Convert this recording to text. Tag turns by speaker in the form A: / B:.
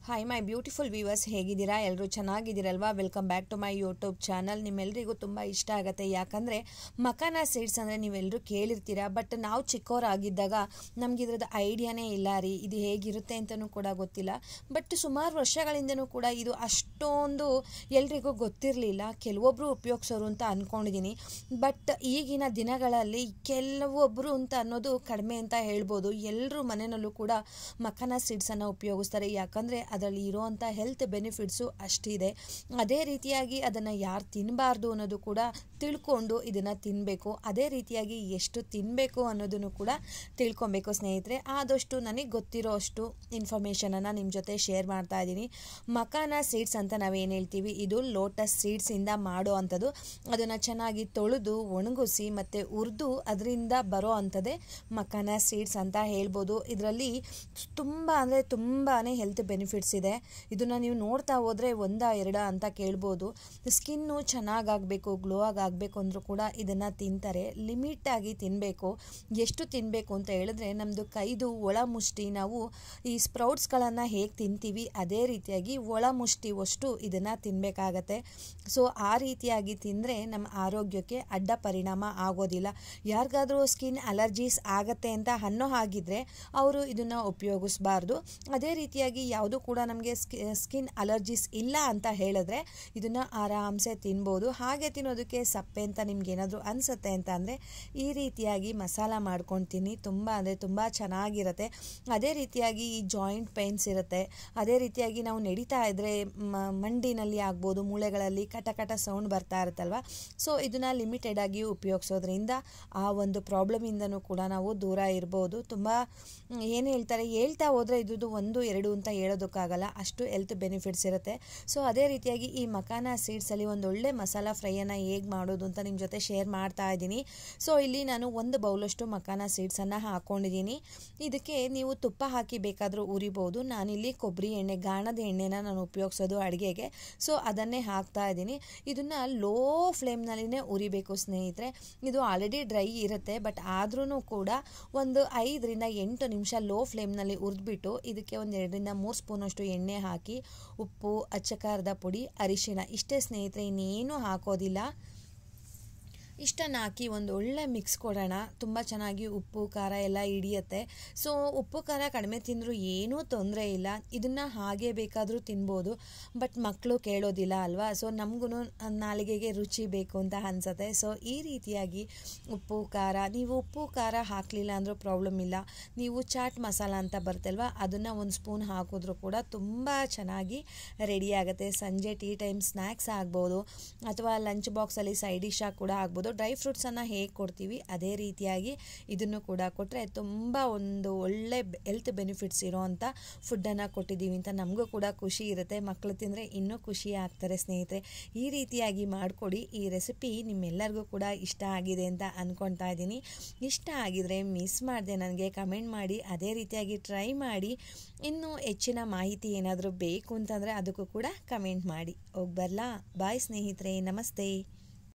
A: Hi my beautiful viewers, ಹೇಗಿದ್ದೀರಾ? ಎಲ್ಲರೂ ಚೆನ್ನಾಗಿದ್ದೀರಲ್ವಾ? Welcome back to my YouTube channel. ನಿಮ್ಮೆಲ್ಲರಿಗೂ ತುಂಬ ಇಷ್ಟ ಆಗುತ್ತೆ, ಯಾಕಂದರೆ ಮಕಾನಾ ಸೀಡ್ಸ್ ಅಂದರೆ ನೀವೆಲ್ಲರೂ ಕೇಳಿರ್ತೀರಾ. ಬಟ್ ನಾವು ಚಿಕ್ಕವರಾಗಿದ್ದಾಗ ನಮ್ಗೆ ಇದ್ರದ್ದು ಐಡಿಯಾನೇ ಇಲ್ಲ ರೀ, ಇದು ಹೇಗಿರುತ್ತೆ ಅಂತಲೂ ಕೂಡ ಗೊತ್ತಿಲ್ಲ. ಬಟ್ ಸುಮಾರು ವರ್ಷಗಳಿಂದನೂ ಕೂಡ ಇದು ಅಷ್ಟೊಂದು ಎಲ್ರಿಗೂ ಗೊತ್ತಿರಲಿಲ್ಲ. ಕೆಲವೊಬ್ಬರು ಉಪಯೋಗಿಸೋರು ಅಂತ ಅಂದ್ಕೊಂಡಿದ್ದೀನಿ. ಬಟ್ ಈಗಿನ ದಿನಗಳಲ್ಲಿ ಕೆಲವೊಬ್ಬರು ಅಂತ ಅನ್ನೋದು ಕಡಿಮೆ ಅಂತ ಹೇಳ್ಬೋದು. ಎಲ್ಲರೂ ಮನೆಯಲ್ಲೂ ಕೂಡ ಮಕಾನಾ ಸೀಡ್ಸನ್ನು ಉಪಯೋಗಿಸ್ತಾರೆ, ಯಾಕಂದರೆ ಅದರಲ್ಲಿ ಇರೋವಂಥ ಹೆಲ್ತ್ ಬೆನಿಫಿಟ್ಸು ಅಷ್ಟಿದೆ. ಅದೇ ರೀತಿಯಾಗಿ ಅದನ್ನು ಯಾರು ತಿನ್ನಬಾರ್ದು ಅನ್ನೋದು ಕೂಡ ತಿಳ್ಕೊಂಡು ಇದನ್ನು ತಿನ್ನಬೇಕು. ಅದೇ ರೀತಿಯಾಗಿ ಎಷ್ಟು ತಿನ್ನಬೇಕು ಅನ್ನೋದನ್ನು ಕೂಡ ತಿಳ್ಕೊಬೇಕು ಸ್ನೇಹಿತರೆ. ಆದಷ್ಟು ನನಗೆ ಗೊತ್ತಿರೋ ಅಷ್ಟು ಇನ್ಫಾರ್ಮೇಷನನ್ನು ನಿಮ್ಮ ಜೊತೆ ಶೇರ್ ಮಾಡ್ತಾ ಇದ್ದೀನಿ. ಮಕಾನಾ ಸೀಡ್ಸ್ ಅಂತ ನಾವೇನು ಹೇಳ್ತೀವಿ, ಇದು ಲೋಟಸ್ ಸೀಡ್ಸಿಂದ ಮಾಡೋ ಅಂಥದ್ದು. ಅದನ್ನು ಚೆನ್ನಾಗಿ ತೊಳೆದು ಒಣಗಿಸಿ ಮತ್ತು ಹುರಿದು ಅದರಿಂದ ಬರೋ ಅಂಥದ್ದೇ ಮಕಾನಾ ಸೀಡ್ಸ್ ಅಂತ ಹೇಳ್ಬೋದು. ಇದರಲ್ಲಿ ತುಂಬಾ ಹೆಲ್ತ್ ಬೆನಿಫಿಟ್ಸ್ ಇದೆ. ಇದನ್ನು ನೀವು ನೋಡ್ತಾ ಹೋದರೆ ಒಂದ ಎರಡ ಅಂತ ಕೇಳ್ಬೋದು. ಸ್ಕಿನ್ನು ಚೆನ್ನಾಗಾಗಬೇಕು, ಗ್ಲೋ ಆಗಬೇಕು ಅಂದರೂ ಕೂಡ ಇದನ್ನು ತಿಂತಾರೆ. ಲಿಮಿಟಾಗಿ ತಿನ್ನಬೇಕು. ಎಷ್ಟು ತಿನ್ನಬೇಕು ಅಂತ ಹೇಳಿದ್ರೆ, ನಮ್ಮದು ಕೈದು ಒಳ ಮುಷ್ಟಿ, ನಾವು ಈ ಸ್ಪ್ರೌಟ್ಸ್ಗಳನ್ನು ಹೇಗೆ ತಿಂತೀವಿ ಅದೇ ರೀತಿಯಾಗಿ ಒಳ ಮುಷ್ಟಿವಷ್ಟು ಇದನ್ನು ತಿನ್ನಬೇಕಾಗತ್ತೆ. ಸೊ ಆ ರೀತಿಯಾಗಿ ತಿಂದರೆ ನಮ್ಮ ಆರೋಗ್ಯಕ್ಕೆ ಅಡ್ಡ ಪರಿಣಾಮ ಆಗೋದಿಲ್ಲ. ಯಾರಿಗಾದರೂ ಸ್ಕಿನ್ ಅಲರ್ಜೀಸ್ ಆಗತ್ತೆ ಅಂತ ಅನ್ನೋ ಹಾಗಿದ್ರೆ ಅವರು ಇದನ್ನು ಉಪಯೋಗಿಸಬಾರ್ದು. ಅದೇ ರೀತಿಯಾಗಿ ಯಾವುದು ಕೂಡ ನಮಗೆ ಸ್ಕಿನ್ ಅಲರ್ಜೀಸ್ ಇಲ್ಲ ಅಂತ ಹೇಳಿದ್ರೆ ಇದನ್ನು ಆರಾಮ್ಸೆ ತಿನ್ಬೋದು. ಹಾಗೆ ತಿನ್ನೋದಕ್ಕೆ ಸಪ್ಪೆ ಅಂತ ನಿಮ್ಗೆ ಏನಾದರೂ ಅನಿಸುತ್ತೆ ಅಂತ ಅಂದರೆ ಈ ರೀತಿಯಾಗಿ ಮಸಾಲ ಮಾಡ್ಕೊಂಡು ತಿನ್ನಿ. ತುಂಬ ಚೆನ್ನಾಗಿರುತ್ತೆ. ಅದೇ ರೀತಿಯಾಗಿ ಈ ಜಾಯಿಂಟ್ ಪೇನ್ಸ್ ಇರುತ್ತೆ, ಅದೇ ರೀತಿಯಾಗಿ ನಾವು ನಡೀತಾ ಇದ್ದರೆ ಮಂಡಿನಲ್ಲಿ ಆಗ್ಬೋದು, ಮೂಳೆಗಳಲ್ಲಿ ಕಟ ಸೌಂಡ್ ಬರ್ತಾ ಇರುತ್ತಲ್ವ. ಸೊ ಇದನ್ನು ಲಿಮಿಟೆಡ್ ಆಗಿ ಉಪಯೋಗಿಸೋದ್ರಿಂದ ಆ ಒಂದು ಪ್ರಾಬ್ಲಮಿಂದನೂ ಕೂಡ ನಾವು ದೂರ ಇರ್ಬೋದು. ತುಂಬ ಏನು ಹೇಳ್ತಾ ಹೋದರೆ ಇದು 1, 2 ಅಂತ ಹೇಳೋದಕ್ಕಾಗಲ್ಲ, ಅಷ್ಟು ಹೆಲ್ತ್ ಬೆನಿಫಿಟ್ಸ್ ಇರುತ್ತೆ. ಸೊ ಅದೇ ರೀತಿಯಾಗಿ ಈ ಮಕಾನಾ ಸೀಡ್ಸಲ್ಲಿ ಒಂದೊಳ್ಳೆ ಮಸಾಲ ಫ್ರೈಯನ್ನು ಹೇಗೆ ಮಾಡೋದು ಅಂತ ನಿಮ್ಮ ಜೊತೆ ಶೇರ್ ಮಾಡ್ತಾ ಇದ್ದೀನಿ. ಸೊ ಇಲ್ಲಿ ನಾನು 1 ಬೌಲಷ್ಟು ಮಕಾನಾ ಸೀಡ್ಸನ್ನು ಹಾಕ್ಕೊಂಡಿದ್ದೀನಿ. ಇದಕ್ಕೆ ನೀವು ತುಪ್ಪ ಹಾಕಿ ಬೇಕಾದರೂ ಉರಿಬೋದು. ನಾನಿಲ್ಲಿ ಕೊಬ್ಬರಿ ಎಣ್ಣೆ, ಗಾಣದ ಎಣ್ಣೆನ ನಾನು ಉಪಯೋಗಿಸೋದು ಅಡುಗೆಗೆ. ಸೊ ಅದನ್ನೇ ಹಾಕ್ತಾ ಇದ್ದೀನಿ. ಇದನ್ನು ಲೋ ಫ್ಲೇಮ್ನಲ್ಲಿನೇ ಉರಿಬೇಕು ಸ್ನೇಹಿತರೆ. ಇದು ಆಲ್ರೆಡಿ ಡ್ರೈ ಇರುತ್ತೆ, ಬಟ್ ಆದ್ರೂ ಕೂಡ ಒಂದು 5 ರಿಂದ 8 ನಿಮಿಷ ಲೋ ಫ್ಲೇಮ್ನಲ್ಲಿ ಹುರಿದ್ಬಿಟ್ಟು ಇದಕ್ಕೆ 1 2 ರಿಂದ 3 ಸ್ಪೂನಷ್ಟು ಎಣ್ಣೆ ಹಾಕಿ, ಉಪ್ಪು, ಅಚ್ಚಕಾರದ ಪುಡಿ, ಅರಿಶಿಣ ಇಷ್ಟೇ ಸ್ನೇಹಿತರೆ, ಇನ್ನೇನು ಹಾಕೋದಿಲ್ಲ. ಇಷ್ಟನ್ನು ಹಾಕಿ ಒಂದು ಒಳ್ಳೆ ಮಿಕ್ಸ್ ಕೊಡೋಣ. ತುಂಬ ಚೆನ್ನಾಗಿ ಉಪ್ಪು ಖಾರ ಎಲ್ಲ ಹಿಡಿಯುತ್ತೆ. ಸೊ ಉಪ್ಪು ಖಾರ ಕಡಿಮೆ ತಿಂದರೂ ಏನೂ ತೊಂದರೆ ಇಲ್ಲ, ಇದನ್ನು ಹಾಗೆ ಬೇಕಾದರೂ ತಿನ್ಬೋದು. ಬಟ್ ಮಕ್ಕಳು ಕೇಳೋದಿಲ್ಲ ಅಲ್ವಾ. ಸೊ ನಮಗೂ ನಾಲಿಗೆಗೆ ರುಚಿ ಬೇಕು ಅಂತ ಅನಿಸುತ್ತೆ. ಸೊ ಈ ರೀತಿಯಾಗಿ ಉಪ್ಪು ಖಾರ, ನೀವು ಉಪ್ಪು ಖಾರ ಹಾಕಲಿಲ್ಲ ಅಂದರೂ ಪ್ರಾಬ್ಲಮ್ ಇಲ್ಲ. ನೀವು ಚಾಟ್ ಮಸಾಲ ಅಂತ ಬರ್ತಲ್ವ, ಅದನ್ನು 1 ಸ್ಪೂನ್ ಹಾಕಿದ್ರೂ ಕೂಡ ತುಂಬ ಚೆನ್ನಾಗಿ ರೆಡಿ ಆಗುತ್ತೆ. ಸಂಜೆ ಟೀ ಟೈಮ್ ಸ್ನ್ಯಾಕ್ಸ್ ಆಗ್ಬೋದು, ಅಥವಾ ಲಂಚ್ ಬಾಕ್ಸಲ್ಲಿ ಸೈಡ್ ಡಿಶ್ ಆಗಿ ಕೂಡ ಆಗ್ಬೋದು. ಡ್ರೈ ಫ್ರೂಟ್ಸನ್ನು ಹೇಗೆ ಕೊಡ್ತೀವಿ ಅದೇ ರೀತಿಯಾಗಿ ಇದನ್ನು ಕೂಡ ಕೊಟ್ಟರೆ ತುಂಬ ಒಂದು ಒಳ್ಳೆ ಹೆಲ್ತ್ ಬೆನಿಫಿಟ್ಸ್ ಇರೋವಂಥ ಫುಡ್ಡನ್ನು ಕೊಟ್ಟಿದ್ದೀವಿ ಅಂತ ನಮಗೂ ಕೂಡ ಖುಷಿ ಇರುತ್ತೆ. ಮಕ್ಕಳು ತಿಂದರೆ ಇನ್ನೂ ಖುಷಿ ಆಗ್ತಾರೆ ಸ್ನೇಹಿತರೆ. ಈ ರೀತಿಯಾಗಿ ಮಾಡಿಕೊಡಿ. ಈ ರೆಸಿಪಿ ನಿಮ್ಮೆಲ್ಲರಿಗೂ ಕೂಡ ಇಷ್ಟ ಆಗಿದೆ ಅಂತ ಅಂದ್ಕೊಳ್ತಾ ಇದ್ದೀನಿ. ಇಷ್ಟ ಆಗಿದರೆ ಮಿಸ್ ಮಾಡದೆ ನನಗೆ ಕಮೆಂಟ್ ಮಾಡಿ, ಅದೇ ರೀತಿಯಾಗಿ ಟ್ರೈ ಮಾಡಿ. ಇನ್ನೂ ಹೆಚ್ಚಿನ ಮಾಹಿತಿ ಏನಾದರೂ ಬೇಕು ಅಂತಂದರೆ ಅದಕ್ಕೂ ಕೂಡ ಕಮೆಂಟ್ ಮಾಡಿ. ಹೋಗಿ ಬರಲಾ? ಬಾಯ್ ಸ್ನೇಹಿತರೆ, ನಮಸ್ತೆ.